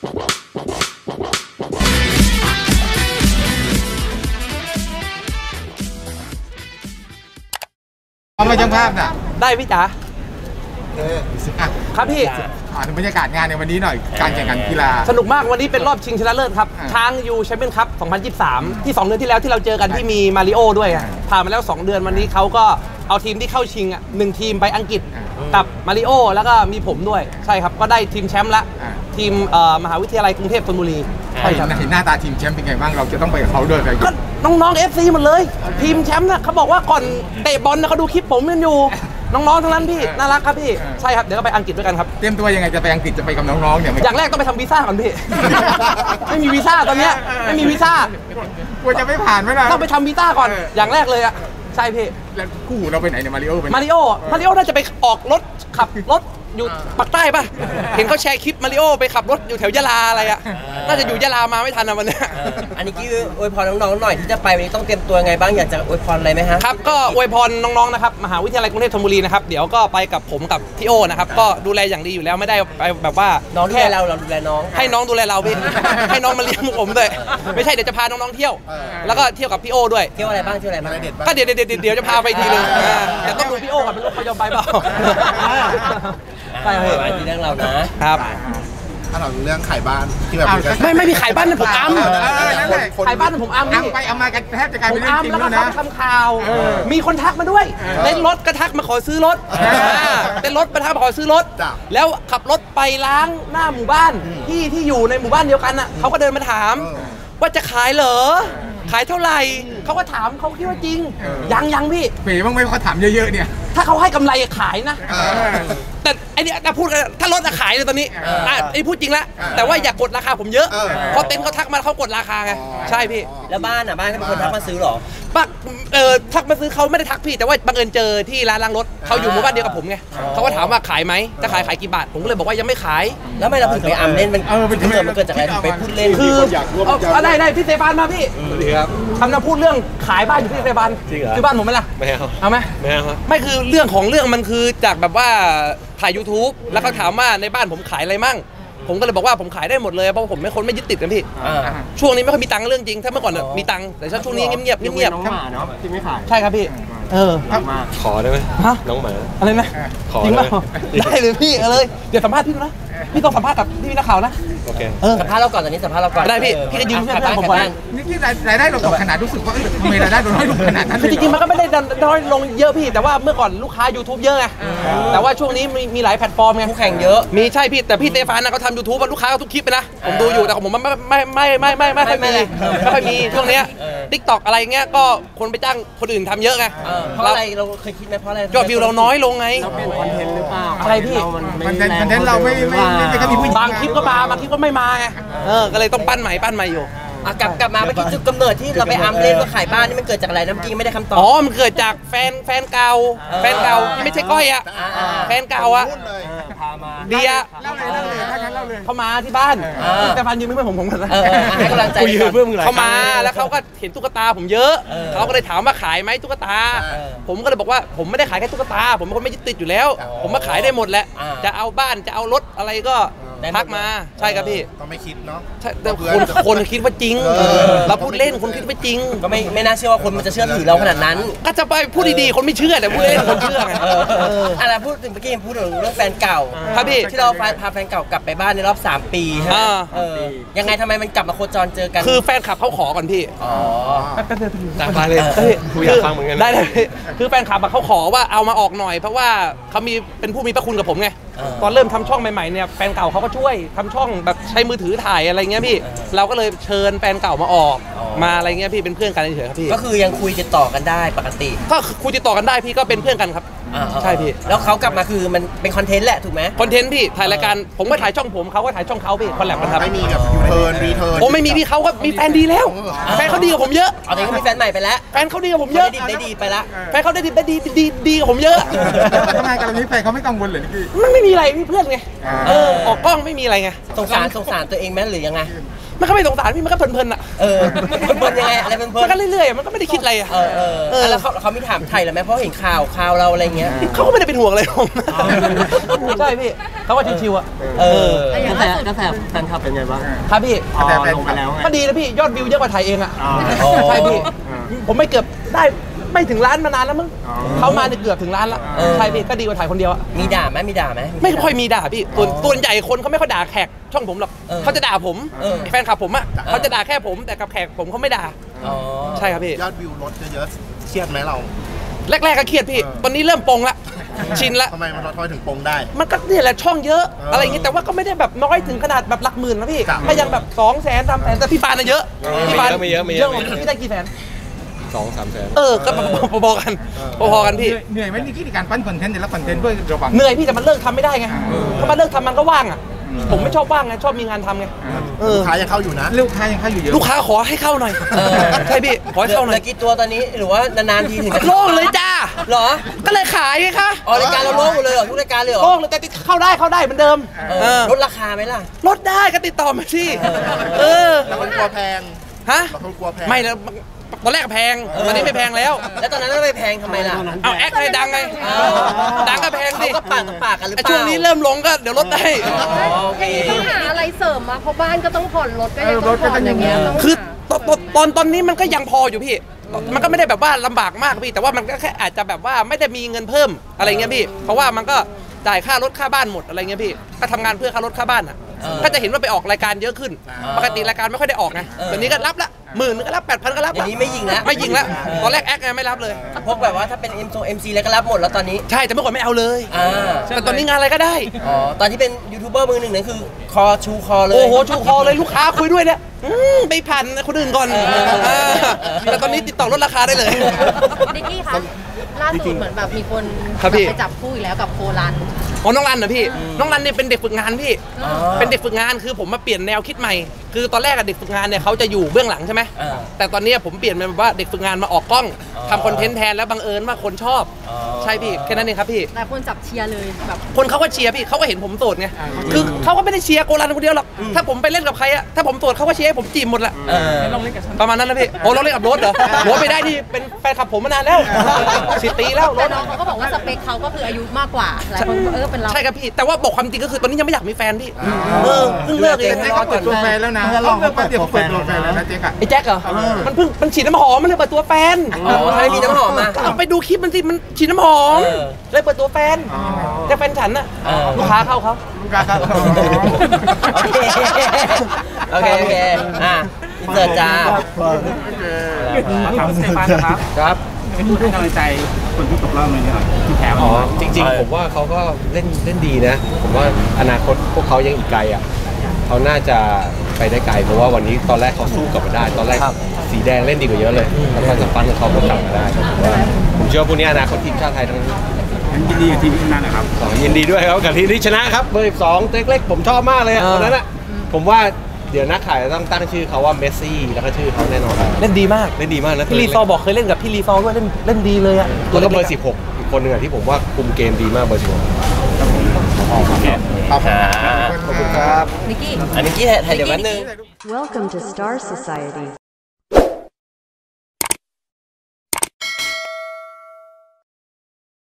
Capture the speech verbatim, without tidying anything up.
เอามาจังภาพน่ะได้พี่จ๋าครับพี่ถึงบรรยากาศงานในวันนี้หน่อยการแข่งขันกีฬาสนุกมากวันนี้เป็นรอบชิงชนะเลิศครับช้างยูแชมเปี้ยนคัพสองพันยี่สิบสามที่สองเดือนที่แล้วที่เราเจอกันที่มีมาริโอด้วยผ่านมาแล้วสองเดือนวันนี้เขาก็เอาทีมที่เข้าชิงอ่ะหนึ่งทีมไปอังกฤษกับมาริโอแล้วก็มีผมด้วยใช่ครับก็ได้ทีมแชมป์ละทีมมหาวิทยาลัยกรุงเทพธนบุรีใช่ครับเห็นหน้าตาทีมแชมป์เป็นไงบ้างเราจะต้องไปกับเขาด้วยก็น้องๆ เอฟ ซี หมดเลยทีมแชมป์น่ะเขาบอกว่าก่อนเตะบอลนะเขาดูคลิปผมกันอยู่น้องๆทั้งนั้นพี่น่ารักครับพี่ใช่ครับเดี๋ยวก็ไปอังกฤษด้วยกันครับเตรียมตัวยังไงจะไปอังกฤษจะไปกับน้องๆเนี่ยอย่างแรกต้องไปทำวีซ่าก่อนพี่ไม่มีวีซ่าตอนนี้ไม่มีวีซ่ากลัวจะไม่ผ่านไหมล่ะต้องไปทำวีซ่าก่อนอย่างแรกเลยอะใช่พี่แล้วคู่หูเราไปไหนเนี่ยมาริโอไปมาริโอมาริโอน่าจะไปออกรถขับรถอยู่ปากใต้ป่ะเห็นเขาแชร์คลิปมาริโอไปขับรถอยู่แถวยะลาอะไรอ่ะน่าจะอยู่ยะลามาไม่ทันนะวันนี้อันนี้กี้อวยพรน้องๆหน่อยที่จะไปวันนี้ต้องเตรียมตัวไงบ้างอยากจะอวยพรอะไรไหมฮะครับก็อวยพรน้องๆนะครับมหาวิทยาลัยกรุงเทพธนบุรีนะครับเดี๋ยวก็ไปกับผมกับพี่โอนะครับก็ดูแลอย่างดีอยู่แล้วไม่ได้ไปแบบว่าน้องดูแลเราเราดูแลน้องให้น้องดูแลเราพี่ให้น้องมาเลี้ยงผมด้วยไม่ใช่เดี๋ยวจะพาน้องๆเที่ยวแล้วก็เที่ยวกับพี่โอด้วยเที่ยวอะไรบ้างเที่ยวอะไรบ้างก็เดี๋ยวเดี๋ยวเดี๋ยวจะพาไปทีนึงแต่ต้องดูพี่โอก่อนเป็นลูกเขายอมไปเปล่าใช่ครับที่เรื่องเรานะครับถ้าเราเรื่องขายบ้านที่แบบไม่ไม่มีขายบ้านนะผมอ้ำขายบ้านผมอ้ำนี่ไปเอามากันแทบจะกลายเป็นเรื่องจริงแล้วนะทำข่าวมีคนทักมาด้วยเต้นรถก็ทักมาขอซื้อรถเต้นรถมาทักมาขอซื้อรถแล้วขับรถไปล้างหน้าหมู่บ้านที่ที่อยู่ในหมู่บ้านเดียวกันอ่ะเขาก็เดินมาถามว่าจะขายเหรอขายเท่าไหร่เขาก็ถามเขาคิดว่าจริงยังยังพี่เป๋บ้างไหมเขาถามเยอะๆเนี่ยถ้าเขาให้กำไรขายนะแต่ไอ้นี่ถ้าพูดถ้ารถขายเลยตอนนี้ไอ้พูดจริงแล้วแต่ว่าอย่ากกดราคาผมเยอะเพราะเต็นท์เขาทักมาเขากดราคาไงใช่พี่แล้วบ้านอ่ะบ้านเขาเป็นคนทักมาซื้อหรอบ้านเออทักมาซื้อเขาไม่ได้ทักพี่แต่ว่าบังเอิญเจอที่ร้านล้างรถเขาอยู่หมู่บ้านเดียวกับผมไงเขาก็ถามว่าขายไหมจะขายขายกี่บาทผมก็เลยบอกว่ายังไม่ขายแล้วไม่เราถึงไปอัมเล่นมันเออมันเกิดมันเกิดจากอะไรถึงไปพูดเล่นคือเอาได้ได้พี่เซฟานมาพี่สวัสดีครับทำน้ำพูดเรื่องขายบ้านอยู่ที่เซฟานคือบ้านผมไหมล่ะไม่เอาเอาไหมไม่เอาไม่คือเรื่องของเรื่องมันคือจากแบบว่าถ่าย ยูทูบ แล้วเขาถามว่าในบ้านผมขายอะไรมั่งผมก็เลยบอกว่าผมขายได้หมดเลยเพราะผมไม่คนไม่ยึดติดกันพี่ช่วงนี้ไม่ค่อยมีตังค์เรื่องจริงถ้าเมื่อก่อนมีตังค์แต่ช่วงนี้เงียบเงียบเงียบน้องหมาเนาะที่ไม่ขายใช่ครับพี่เออขอได้ไหมฮะน้องหมาอะไรนะขอจริงป่ะได้เลยพี่เอาเลยเดี๋ยวสัมภาษณ์พี่นะพี่ต้องสัมภาษณ์กับพี่นักข่าวนะโอเคสัมภาษณ์เราก่อนตอนนี้สัมภาษณ์เราก่อนได้พี่พี่จะยืนเพื่อนผมก่อนนี่ที่รายได้เราตกขนาดรู้สึกว่าทำไมรายได้เราน้อยลงขนาดนั้นจริงๆมันก็ไม่ได้น้อยลงเยอะพี่แต่ว่าเมื่อก่อนลูกค้า ยูทูบ เยอะไงแต่ว่าช่วงนี้มีมีหลายแพลตฟอร์มไงคู่แข่งเยอะมีใช่พี่แต่พี่เตฟานนะเขาทำ ยูทูบ ลูกค้าเขาทุกคลิปไปนะผมดูอยู่แต่ของผมไม่ไม่ไม่ไม่ไม่ไม่ค่อยมีไม่ค่อยมีช่วงนี้ ติ๊กต็อก อะไรเงี้ยก็คนไปจ้างคนอื่นทำเยอะไงเพราะอะไรเราเคยคิดไหมเพราะอะไรยอดวิวเราน้อยลงไงเราเปลี่ยนคอนเทนต์หรือเปล่าอะไรพี่คอนเทนต์คอนเทนต์เราไม่ไม่ไม่ค่อยมีผู้หญิงบางคลิปก็มาบางคลิปก็ไม่มาไงเออก็เลยต้องปั้นใหม่ปั้นใหม่อยู่กลับกลับมาเมื่อกี้จุดกำเนิดที่เราไปอัมเล่นว่าขายบ้านนี่มันเกิดจากอะไรน้ำจริงไม่ได้คำตอบอ๋อมันเกิดจากแฟนแฟนเก่าแฟนเก่าไม่ใช่ก้อยอ่ะแฟนเก่าอ่ะเดียเล่าเลยเล่าเลยถ้างั้นเล่าเลยเขามาที่บ้านแต่พันยืมเพื่อนผมผมกันนะให้กำลังใจเพื่อนมึงเขามาแล้วเขาก็เห็นตุ๊กตาผมเยอะเขาก็เลยถามว่าขายไหมตุ๊กตาผมก็เลยบอกว่าผมไม่ได้ขายแค่ตุ๊กตาผมเป็นคนไม่ยึดติดอยู่แล้วผมมาขายได้หมดแหละจะเอาบ้านจะเอารถอะไรก็ทักมาใช่ครับพี่ก็ไม่คิดเนาะแต่คนคนคิดว่าจริงเราพูดเล่นคนคิดว่าจริงก็ไม่ไม่น่าเชื่อว่าคนมันจะเชื่อถือเราขนาดนั้นก็จะไปพูดดีๆคนไม่เชื่อแต่พูดเล่นคนเชื่อไงอะไรพูดถึงเมื่อกี้พูดถึงเรื่องแฟนเก่าครับพี่ที่เราพาแฟนเก่ากลับไปบ้านในรอบสามปีใช่ไหมยังไงทำไมมันกลับมาโคจรเจอกันคือแฟนคลับเขาขอก่อนพี่อ๋อตามมาเลยคุยอยากฟังเหมือนกันได้เลยคือแฟนคลับเขาขอว่าเอามาออกหน่อยเพราะว่าเขามีเป็นผู้มีพระคุณกับผมไงตอนเริ่มทำช่องใหม่ๆเนี่ยแฟนเก่าเขาก็ช่วยทำช่องแบบใช้มือถือถ่ายอะไรเงี้ยพี่เราก็เลยเชิญแฟนเก่ามาออกมาอะไรเงี้ยพี่เป็นเพื่อนกันเฉยๆครับพี่ก็คือยังคุยติดต่อกันได้ปกติก็คุยติดต่อกันได้พี่ก็เป็นเพื่อนกันครับใช่พี่แล้วเขากลับมาคือมันเป็นคอนเทนต์แหละถูกไหมคอนเทนต์พี่ถ่ายรายการผมก็ถ่ายช่องผมเขาก็ถ่ายช่องเขาพี่คอนแลบกันครับไม่มีแบบยูเทิร์นรีเทิร์นโอ้ไม่มีพี่เขาก็มีแฟนดีแล้วแฟนเขาดีกว่าผมเยอะเอาแต่เขามีแฟนใหม่ไปแล้วแฟนเขาดีกว่าผมเยอะได้ดีไปแล้วแฟนเขาได้ดีได้ดีดีดีกว่าผมเยอะทำไมกันนี้แฟนเขาไม่กังวลเลยพี่มันไม่มีอะไรพี่เพื่อนไงเออออกกล้องไม่มีอะไรไงสงสารสงสารตัวเองไหมหรือยังไงมันก็ไม่สงสารพี่มันก็เพลินๆอ่ะเออเพลินๆยังไงอะไรเพลินๆมันก็เรื่อยๆมันก็ไม่ได้คิดอะไรอ่ะเออเออเออแล้วเขาเขามีถามไทยหรือไหมเพราะเห็นข่าวข่าวเราอะไรเงี้ยเขาก็ไม่ได้เป็นห่วงอะไรผมใช่พี่เขาว่าชิวๆอ่ะเออกระแสกระแสแฟนคลับเป็นไงบ้างครับพี่พอลงไปแล้วไงก็ดีนะพี่ยอดวิวเยอะกว่าไทยเองอ่ะอ๋อใช่พี่ผมไม่เกือบได้ไม่ถึงล้านมานานแล้วมั้งเขามาเนี่ยเกือบถึงล้านแล้วใช่พี่ก็ดีกว่าถ่ายคนเดียวอะมีด่าไหมมีด่าไหมไม่ค่อยมีด่าพี่ส่วนส่วนใหญ่คนเขาไม่ค่อยด่าแขกช่องผมหรอกเออเขาจะด่าผมเออแฟนคลับผมอะเขาจะด่าแค่ผมแต่กับแขกผมเขาไม่ด่าอ๋อใช่ครับพี่ยอดวิวลดเยอะๆเครียดไหมเราแรกๆก็เครียดพี่เออตอนนี้เริ่มปลงละชินละทำไมมันทอยถึงปงได้มันก็เนี่ยแหละช่องเยอะเออออะไรอย่างงี้แต่ว่าก็ไม่ได้แบบน้อยถึงขนาดแบบหลักหมื่นนะพี่ครับก็ยังแบบสองแสนสามแสนแต่พี่ปานน่ะเยอะพี่ปานไม่เยอะไม่เยเยอะอะไม่กเยว่าอะพี่ได้กี่แสนสองสามแสนเออก็พอๆกันพอๆกันพี่เหนื่อยไหมนี่ที่การปั้นคอนเทนต์แต่ละคอนเทนต์ด้วยระหว่างเหนื่อยพี่แต่มันเลิกทำไม่ได้ไงถ้ามันเลิกทำมันก็ว่างอ่ะผมไม่ชอบว่างไงชอบมีงานทำไงเออลูกค้ายังเข้าอยู่นะลูกค้ายังเข้าอยู่เยอะลูกค้าขอให้เข้าหน่อยใช่พี่ขอให้เข้าหน่เหอลืยอกี่ตัวตอนนี้หรือว่านานๆทีถึงจะโล่งเลยจ้าเหรอก็เลยขายไงคะอ๋อรายการเราโล่งหมดเลยเหรอทุกรายการเลยเหรอโล่งเลยแต่เข้าได้เข้าได้เหมือนเดิมเอเอออลดราคาไหมล่ะลดได้ก็ติดต่อมาสิเออเราก็กลัวแพงฮะเราก็กลัวแพงไม่แล้วตอนแรกแพงตอนนี้ไม่แพงแล้วแล้วตอนนั้นเราไปแพงทำไมล่ะเอาแอคไงดังไงอ้าวดังก็แพงเขาสิก็ปากต่อปากกันหรือเปไอ้ล่าช่วงนี้เริ่มลงก็เดี๋ยวลดได้อ๋อโอเคต้องหาอะไรเสริมมาเพราะบ้านก็ต้องผ่อนรถก็ยังต้องผ่อนอย่างเงี้ยต้องคือหาตอนตอนตอนตอนนี้มันก็ยังพออยู่พี่ มันก็ไม่ได้แบบว่าลำบากมากพี่ แต่ว่ามันก็แค่อาจจะแบบว่าไม่ได้มีเงินเพิ่มอะไรเงี้ยพี่ เพราะว่ามันก็จ่ายค่ารถค่าบ้านหมดอะไรเงี้ยพี่ ก็ทำงานเพื่อค่ารถค่าบ้านอ่ะเออก็จะเห็นว่าไปออกรายการเยอะขึ้น ปกติรายการไม่ค่อยได้ออกไงเออตอนนี้ก็รับละหมื่นนึงก็รับแปดพันก็รับเดี๋ยวนี้ไม่ยิงแล้วไม่ยิงแล้วตอนแรกแอคไงไม่รับเลยพวกแบบว่าถ้าเป็น M ซ M C แล้วก็รับหมดแล้วตอนนี้ใช่แต่เมื่อก่อนไม่เอาเลยอ่าแต่ตอนนี้งานอะไรก็ได้อ๋อ ตอนที่เป็นยูทูบเบอร์มือหนึ่งนั่นคือคอชูคอเลยโอ้โหชูคอเลยลูกค้าคุยด้วยเนี่ยอืมไปผ่านคนอื่นก่อนเออเออแต่ตอนนี้ติดต่อลดราคาได้เลยนิกกี้คะล่าสุดเหมือนแบบมีคนครับพี่ไปจับคู่อีกแล้วกับโครันอ๋อน้องรันเหรอพี่ น้องรันเนี่ยเป็นเด็กฝึกงานพี่อ๋อเป็นเด็กฝึกงานคือผมมาเปลี่ยนแนวคิดใหม่ คือตอนแรกอะเด็กฝึกงานเนี่ยเขาจะอยู่เบื้องหลังใช่ไหมเออแต่ตอนนี้ผมเปลี่ยนเป็นแบบว่าเด็กฝึกงานมาออกกล้องอ๋อทำคอนเทนต์แทนแล้วบังเอิญว่าคนชอบอ๋อใช่พี่แค่นั้นเองครับพี่หลายคนจับเชียร์เลยแบบคนเขาก็เชียร์พี่เขาก็เห็นผมโสดไง คือเขาก็ไม่ได้เชียร์โกรันคนเดียวหรอก ถ้าผมไปเล่นกับใครอะถ้าผมโสดเขาก็เชียร์ให้ผมจีบหมดแหละเออประมาณนั้นนะพี่ โอ้เราเล่นกับรถเหรอโหไม่ได้ที่เป็นแฟนคลับผมมานานแล้วสิบปีแล้วรแต่ถน้องเขาก็บอกว่าสเปคเขาก็คืออายุมากกว่าหลายคนบอกเออเป็นเราใช่ครับพี่ แต่ว่าบอกความจริงก็คือตอนนี้ยังไม่อยากมีแฟนพี่ เออเพิ่งเลิกเองแต่เขาเปิดตัวแฟนแล้วนะเขาเปิดตัวเปิดตัวแฟนแล้วนะเจ๊กอะไอ้แจ็คเหรอ มันเพิ่งมันฉีดน้ำหอมมันเลยเปิดตัวแฟนอ๋อทำไมมีน้ำหอมมาเอาไปดูคลิปมันสิมันฉีดน้ำหอมเออเลยเปิดตัวแฟนแต่แฟนฉันน่ะเออลูกค้าเข้าเขาลูกค้าครับโอเค โอเค โอเค อ่ะอินเสิร์ตจ้าถามสเตฟานนะครับครับพูดให้กำลังใจคนที่ตกรอบเลยหน่อยที่แพ้อ๋มาอจริงๆ ผมว่าเขาก็เล่นเล่นดีนะ ผมว่าอนาคตพวกเขายังอีกไกลอ่ะเขาน่าจะไปได้ไกลเพราะว่าวันนี้ตอนแรกเขาสู้กลับมาได้ ตอนแรกสีแดงเล่นดีกว่าเยอะเลยแล้วพอสัมพันธ์กับเขาก็กลับมาได้ผมว่าผมเชื่อว่าพวกนี้อนาคตทีมชาติไทยทั้งนั้นยินดีกับทีมนั้นนะครับอ๋อยินดีด้วยครับกับทีมที่ชนะครับเบอร์สิบสองเล็กๆผมชอบมากเลยอะคนนั้นอ่ะผมว่าเดี๋ยวนักขายจะต้องตั้งชื่อเขาว่าเมสซี่แล้วก็ชื่อเขาแน่นอนเล่นดีมากเล่นดีมากนะพี่รีซอร์บอกเคยเล่นกับพี่รีซอร์ด้วยเล่นเล่นดีเลยอะแล้วก็เบอร์สิบหกอีกคนหนึ่งอะที่ผมว่าคุมเกมดีมากเบอร์สิบหกครับอ่าขอบคุณครับนิกกี้อันนี้กี้ถ่ายเดี๋ยวแป๊บนึง Welcome to Star Society.